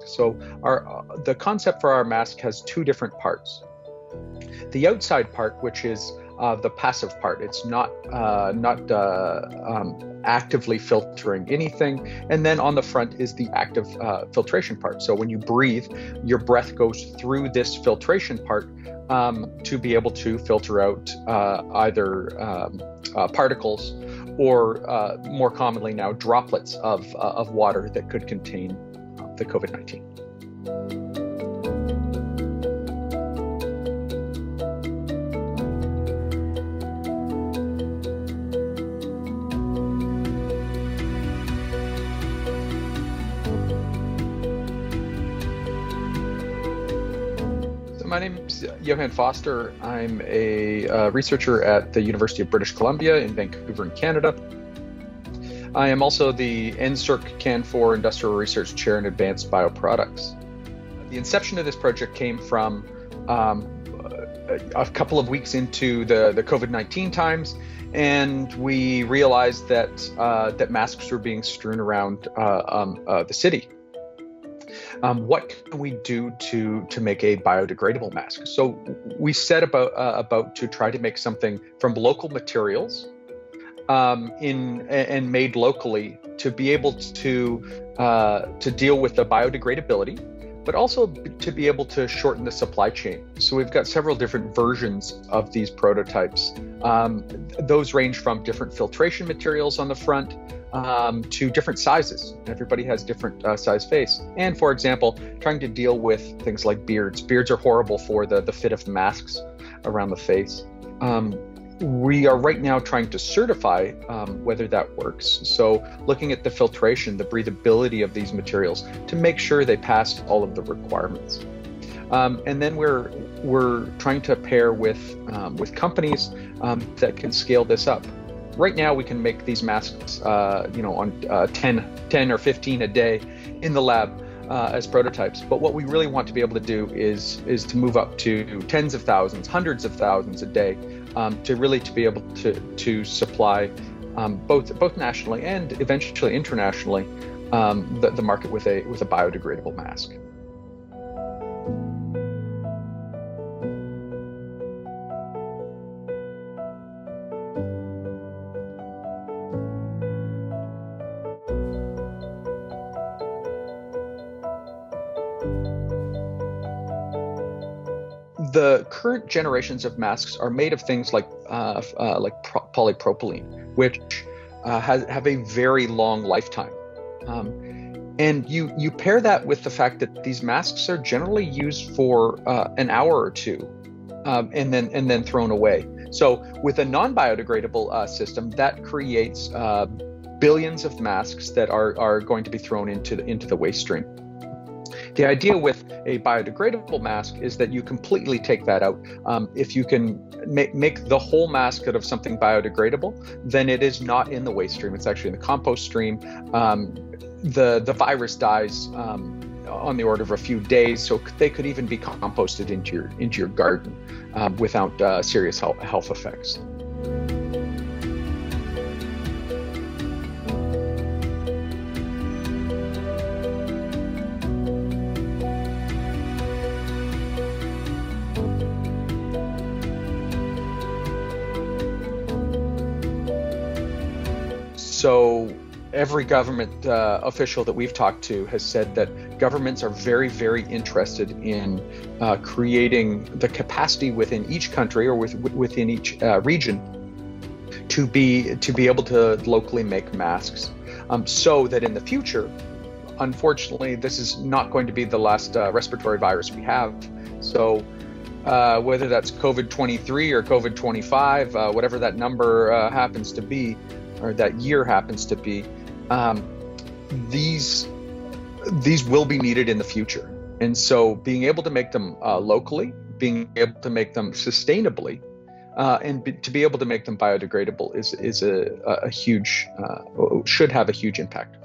So the concept for our mask has two different parts. The outside part, which is the passive part, it's not actively filtering anything. And then on the front is the active filtration part. So when you breathe, your breath goes through this filtration part to be able to filter out either particles or more commonly now droplets of water that could contain the COVID-19. My name is Johan Foster. I'm a researcher at the University of British Columbia in Vancouver, in Canada. I am also the NSERC CAN4 Industrial Research Chair in Advanced Bioproducts. The inception of this project came from a couple of weeks into the COVID-19 times, and we realized that masks were being strewn around the city. What can we do to make a biodegradable mask? So we set about to try to make something from local materials and made locally to be able to deal with the biodegradability, but also to be able to shorten the supply chain. So we've got several different versions of these prototypes. Those range from different filtration materials on the front to different sizes. Everybody has different size face. And for example, trying to deal with things like beards. Beards are horrible for the fit of the masks around the face. We are right now trying to certify whether that works. So looking at the filtration, the breathability of these materials to make sure they pass all of the requirements. And then we're trying to pair with companies that can scale this up. Right now, we can make these masks, on 10 or 15 a day in the lab as prototypes. But what we really want to be able to do is to move up to tens of thousands, hundreds of thousands a day, to be able to supply both nationally and eventually internationally the market with a biodegradable mask. The current generations of masks are made of things like polypropylene, which have a very long lifetime. And you pair that with the fact that these masks are generally used for an hour or two, and then thrown away. So with a non-biodegradable system, that creates billions of masks that are going to be thrown into the waste stream. The idea with a biodegradable mask is that you completely take that out. If you can make the whole mask out of something biodegradable, then it is not in the waste stream. It's actually in the compost stream. The virus dies on the order of a few days, so they could even be composted into your garden without serious health effects. So every government official that we've talked to has said that governments are very, very interested in creating the capacity within each country or within each region to be able to locally make masks, so that in the future, unfortunately, this is not going to be the last respiratory virus we have. So whether that's COVID-23 or COVID-25, whatever that number happens to be, or that year happens to be, these will be needed in the future. And so being able to make them locally, being able to make them sustainably, and to be able to make them biodegradable is a huge, should have a huge impact.